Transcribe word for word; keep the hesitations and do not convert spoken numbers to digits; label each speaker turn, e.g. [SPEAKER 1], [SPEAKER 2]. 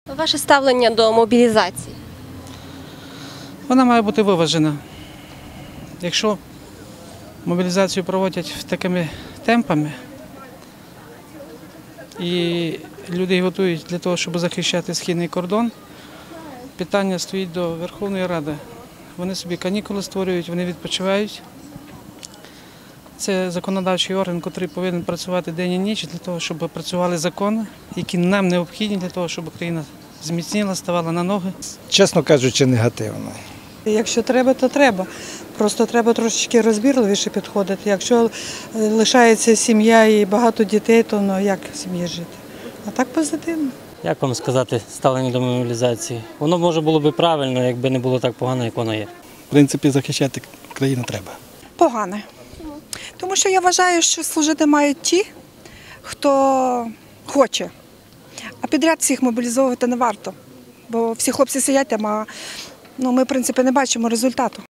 [SPEAKER 1] Ваше ставлення до мобілізації?
[SPEAKER 2] Вона має бути виважена. Якщо мобілізацію проводять такими темпами і люди готують для того, щоб захищати східний кордон, питання стоїть до Верховної Ради. Вони собі канікули створюють, вони відпочивають. Це законодавчий орган, який повинен працювати день і ніч для того, щоб працювали закони, які нам необхідні для того, щоб Україна зміцніла, ставала на ноги.
[SPEAKER 3] Чесно кажучи, негативно.
[SPEAKER 4] Якщо треба, то треба. Просто треба трошечки розбірливіше підходити. Якщо лишається сім'я і багато дітей, то ну, як сім'ї жити? А так позитивно.
[SPEAKER 5] Як вам сказати, ставлення до мобілізації? Воно, може, було б правильно, якби не було так погано, як воно є.
[SPEAKER 6] В принципі, захищати країну треба.
[SPEAKER 7] Погане. Тому що я вважаю, що служити мають ті, хто хоче. А підряд всіх мобілізовувати не варто. Бо всі хлопці сидять там, а ну, ми, в принципі, не бачимо результату.